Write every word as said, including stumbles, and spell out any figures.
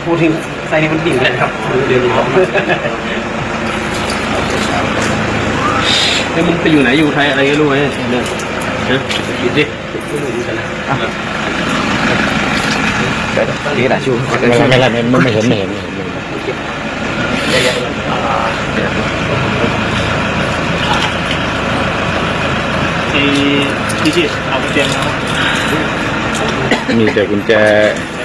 พูดถึงไซนี่มันดิ่งเลยครับเดือนสองแล้วมึงไปอยู่ไหนอยู่ไทยอะไรก็รู้ไหมเนี่ยนะคิดดินี่แหละชูไม่ไม่ไม่ไม่ไม่เห็นไม่เห็นที่ที่เอาไปเตรียมแล้วมีแต่กุญแจ